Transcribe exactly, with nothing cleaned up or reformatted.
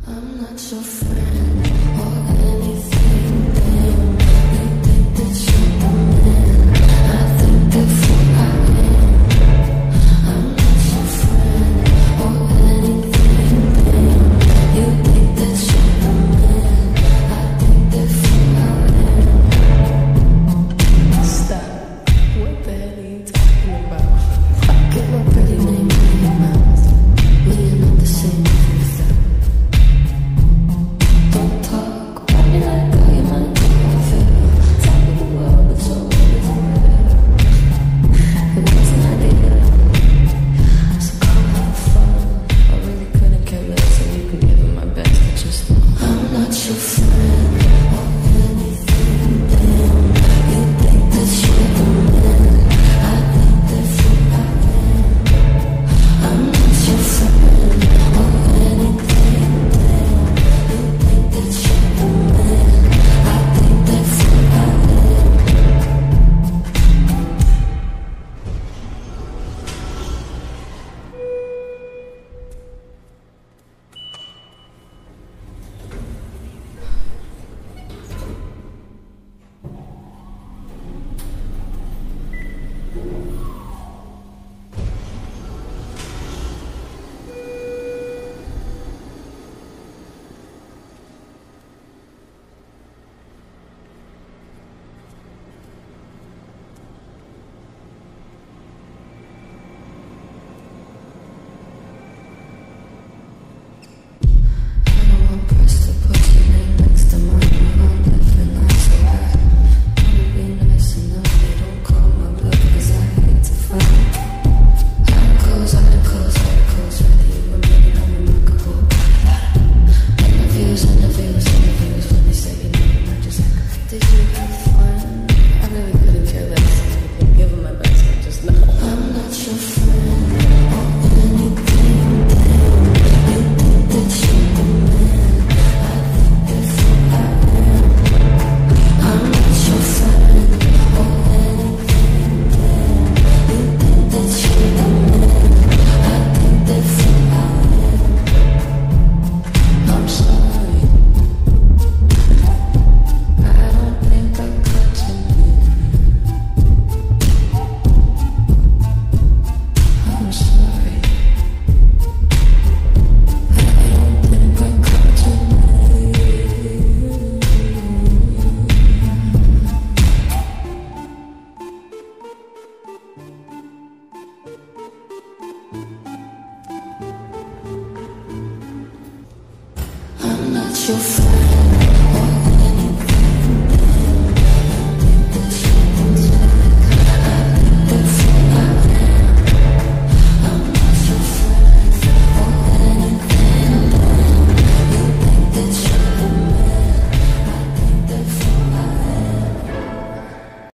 I'm not your friend or anything, damn. You think that you're the man, I think therefore I am. I'm not your friend or anything, damn. You think that you're the man, I think therefore I am. Stop. What the hell are you talking about? Get my pretty name out of your mouth. We are not the same with that. Don't talk, why me like how you might do I feel. Top of the world, but so always real. It was an idea, so come have fun. I really couldn't care less, and you can give it my best, but just know I'm not your friend or anything, damn. You think that you're the man, I think therefore I am. I'm not your friend or anything, damn. You think that you're the man, I think therefore I am. I don't want press to put your name next to mine. I'm living life so bad. Wanna be nice enough, they don't call my bluff, 'cause I hate to fight. I'm close, I'm close, I'm close. Whether you remember, I'm remarkable. Interviews, interviews, interviews. When they say your name, I just ask, did you have fun? I really couldn't care less. You can give them my best, but just know I'm not your friend or anything, damn. You think that you're the man, I think therefore I am. I'm not your friend or anything, damn. You think that you're the man, I think therefore I am. I'm sorry, I don't think I got to me. I'm sorry, I don't think I got to me. I'm not your friend.